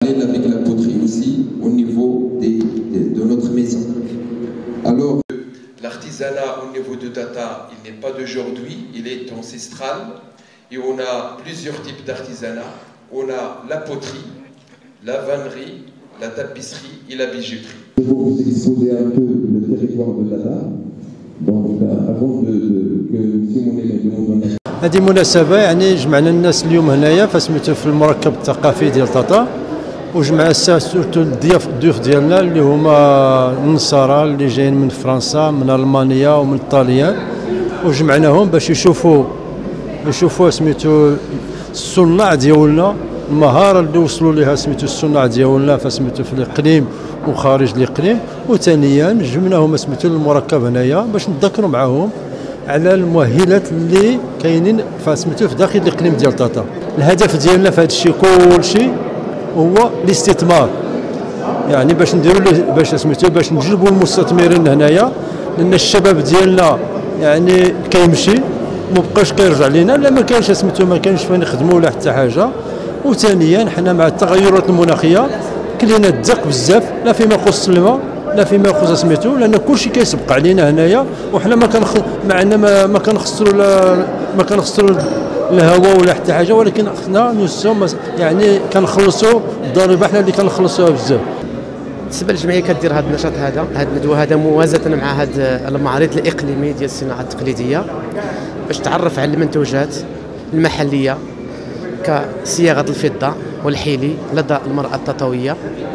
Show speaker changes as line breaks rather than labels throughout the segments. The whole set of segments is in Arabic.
parallèle avec la poterie aussi au niveau de notre maison. Alors, l'artisanat au niveau de Tata, il n'est pas d'aujourd'hui, il est ancestral et on a plusieurs types d'artisanat. On a la poterie, la vannerie, la tapisserie et la bijouterie.
Je vais vous exposer un peu le territoire de Tata. Donc, avant que M. Monet me demande.
هذه مناسبة يعني جمعنا الناس اليوم هنايا فسميتو في المركب الثقافي ديال طاطا، وجمع سورتو الضيوف ديالنا اللي هما النصارى اللي جايين من فرنسا من ألمانيا ومن الطاليان، وجمعناهم باش يشوفوا سميتو الصناع ديالنا، المهارة اللي وصلوا لها سميتو الصناع ديالنا فسميتو في الإقليم وخارج الإقليم، وثانيا جبناهم سميتو المركب هنايا باش نتذكروا معاهم على المؤهلات اللي كاينين فسميتو في داخل الاقليم ديال طاطا. الهدف ديالنا في هذا الشيء كلشي هو الاستثمار، يعني باش سميتو باش نجلبوا المستثمرين هنايا، لان الشباب ديالنا يعني كيمشي ما بقاش كيرجع لينا، لا ما كانش سميتو ما كانش فين نخدموا ولا حتى حاجه. وثانيا حنا مع التغيرات المناخيه كلينا الضيق بزاف، لا فيما يخص الماء لا فيما يخص سميتو، لان كلشي كيسبق علينا هنايا، وحنا ما كنخسروا الهواء ولا حتى حاجه، ولكن حنا يعني كنخلصوا الضريبه حنا اللي كنخلصوها بزاف.
بالنسبه للجمعيه كدير هذا النشاط هذا الندوه هذا موازاه مع هذا المعارض الاقليمي ديال الصناعه التقليديه باش تعرف على المنتوجات المحليه كصياغه الفضه والحيلي لدى المراه التطاويه.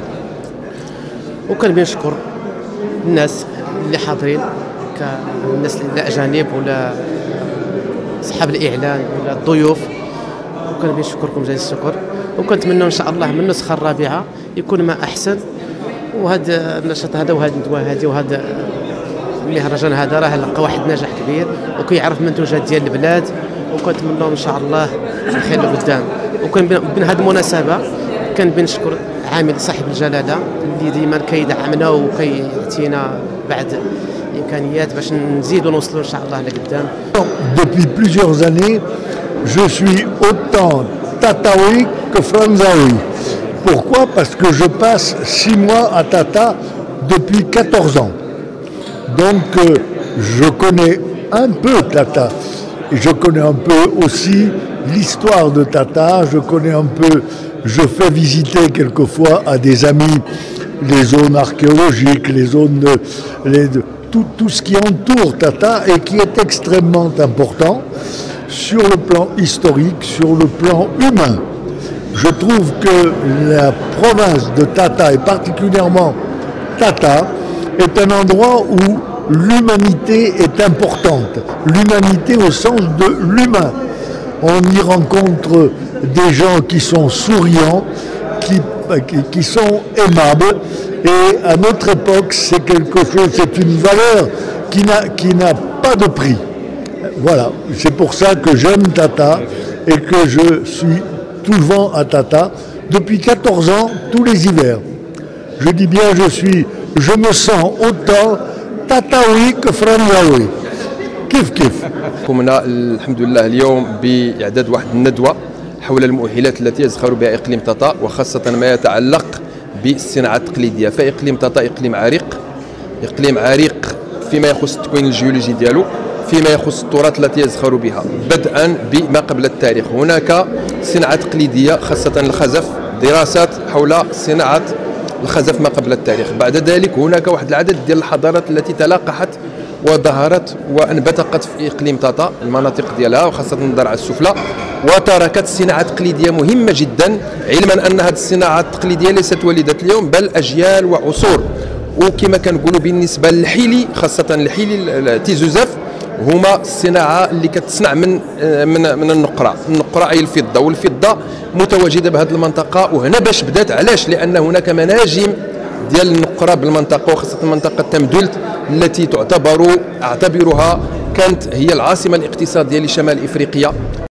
وكان بنشكر الناس اللي حاضرين كالناس الاجانب ولا اصحاب الاعلان ولا الضيوف، وكان بنشكركم جزيل الشكر، وكنتمنى ان شاء الله من النسخه الرابعه يكون ما احسن. وهذا النشاط هذا وهذه الندوه هذه وهذا المهرجان هذا راه لقى واحد نجاح كبير وكيعرف منتوجات ديال البلاد، وكنتمنى ان شاء الله الخير لقدام. وكان بين هذه المناسبه كان بنشكر عامل صاحب الجلاله اللي ديما كيدعمنا وكيعطينا بعض الامكانيات باش نزيدوا نوصلوا ان شاء الله لقدام.
Depuis plusieurs années, je suis autant tataoui que franzaoui. Pourquoi? Parce que je passe 6 mois à Tata depuis 14 ans. Donc je connais un peu Tata. Et je connais un peu aussi l'histoire de Tata, je connais un peu, je fais visiter quelquefois à des amis les zones archéologiques, les zones, tout ce qui entoure Tata et qui est extrêmement important sur le plan historique, sur le plan humain. Je trouve que la province de Tata et particulièrement Tata est un endroit où l'humanité est importante, l'humanité au sens de l'humain. On y rencontre des gens qui sont souriants, qui sont aimables, et à notre époque c'est quelque chose, c'est une valeur qui n'a pas de prix. Voilà, c'est pour ça que j'aime Tata et que je suis souvent à Tata depuis 14 ans, tous les hivers. Je dis bien je me sens autant تطاوي كفرنجاوي كيف
قمنا الحمد لله اليوم بإعداد واحد الندوة حول المؤهلات التي يزخر بها إقليم طاطا، وخاصة ما يتعلق بالصناعة التقليدية. فإقليم طاطا إقليم عريق فيما يخص التكوين الجيولوجي ديالو، فيما يخص التراث التي يزخر بها بدءا بما قبل التاريخ. هناك صناعة تقليدية خاصة الخزف، دراسات حول صناعة الخزف ما قبل التاريخ. بعد ذلك هناك واحد العدد ديال الحضارات التي تلاقحت وظهرت وانبثقت في اقليم طاطا المناطق ديالها وخاصه الضرعه السفلى، وتركت صناعه تقليديه مهمه جدا، علما ان هذه الصناعه التقليديه ليست وليده اليوم بل اجيال وعصور. وكما كنقولوا بالنسبه للحيلي، خاصه الحيلي تيزوزاف، هما الصناعه اللي كتصنع من النقره اي الفضه، والفضه متواجده بهذه المنطقه. وهنا باش بدات، علاش؟ لان هناك مناجم ديال النقره بالمنطقه، وخاصه منطقه تمدلت التي اعتبرها كانت هي العاصمه الاقتصاديه لشمال افريقيا.